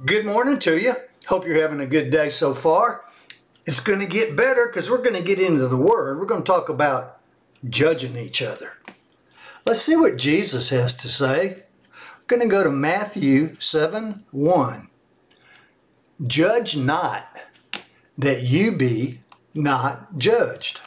Good morning to you. Hope you're having a good day so far. It's going to get better because we're going to get into the Word. We're going to talk about judging each other. Let's see what Jesus has to say. We're going to go to Matthew 7:1. Judge not, that you be not judged.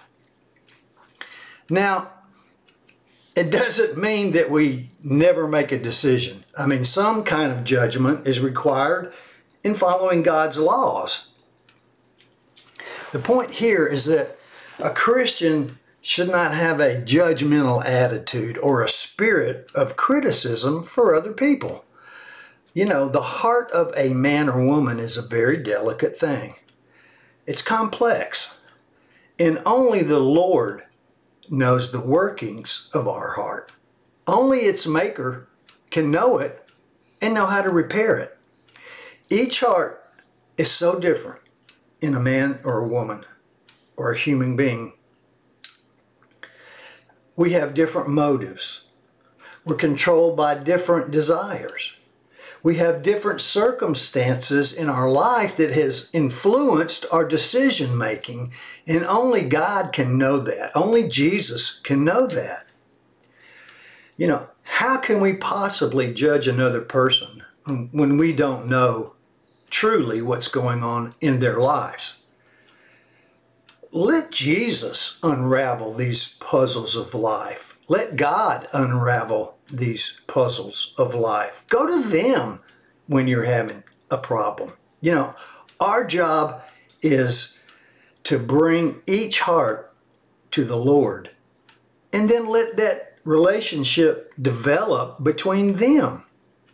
Now, it doesn't mean that we never make a decision. I mean, some kind of judgment is required in following God's laws. The point here is that a Christian should not have a judgmental attitude or a spirit of criticism for other people. You know, the heart of a man or woman is a very delicate thing. It's complex, and only the Lord knows the workings of our heart. Only its maker can know it and know how to repair it. Each heart is so different in a man or a woman or a human being. We have different motives. We're controlled by different desires. We have different circumstances in our life that has influenced our decision making, and only God can know that. Only Jesus can know that. You know, how can we possibly judge another person when we don't know truly what's going on in their lives? Let Jesus unravel these puzzles of life. Let God unravel these puzzles of life. Go to them when you're having a problem. You know, our job is to bring each heart to the Lord and then let that relationship develop between them.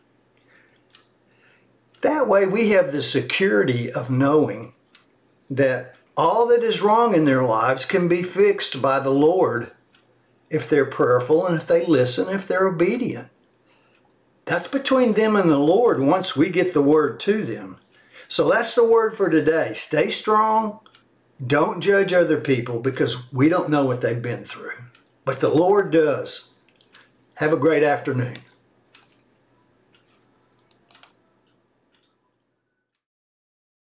That way we have the security of knowing that all that is wrong in their lives can be fixed by the Lord if they're prayerful and if they listen, if they're obedient. That's between them and the Lord once we get the word to them. So that's the word for today. Stay strong. Don't judge other people because we don't know what they've been through. But the Lord does. Have a great afternoon.